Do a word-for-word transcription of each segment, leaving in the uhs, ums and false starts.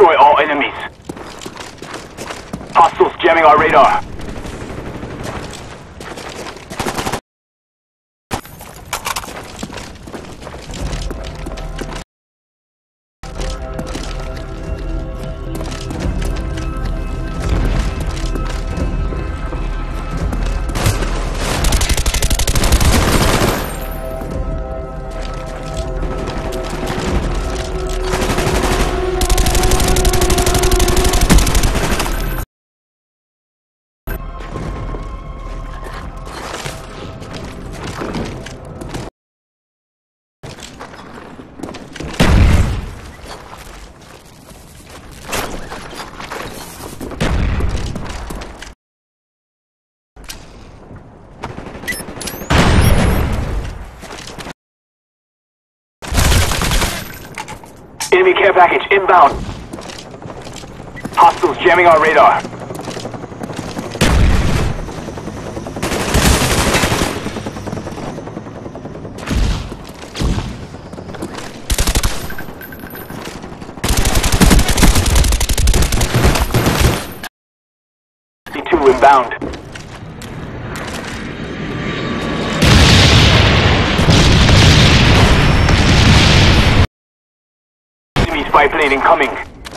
Destroy all enemies. Hostiles jamming our radar. Enemy care package inbound. Hostiles jamming our radar. C two inbound. Spy plane incoming.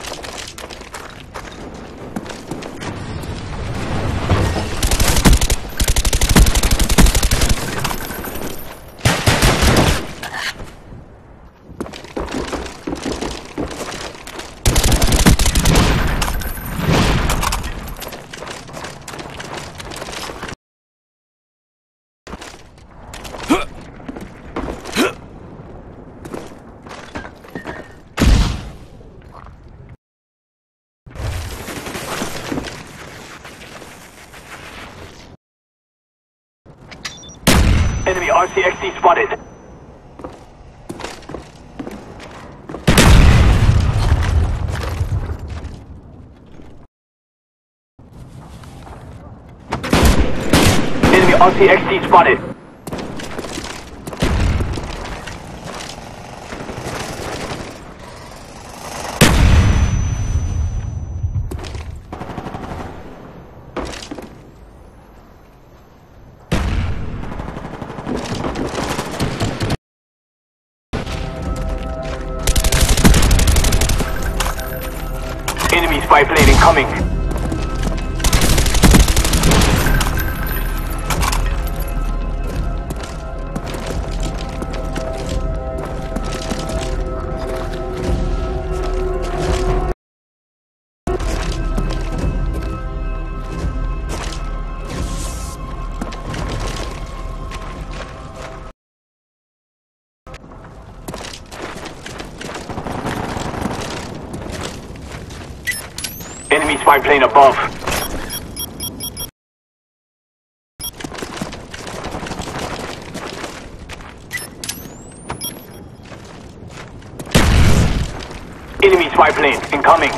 Enemy R C X D spotted. Enemy R C X D spotted. Enemy spy plane incoming. Enemy spy plane above. Enemy spy plane incoming.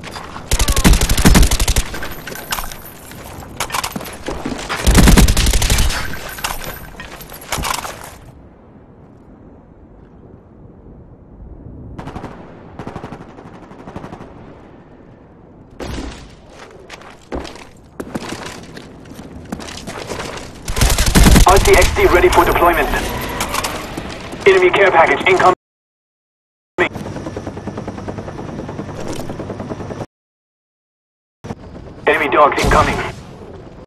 R C X D ready for deployment. Enemy care package incoming. Enemy dogs incoming.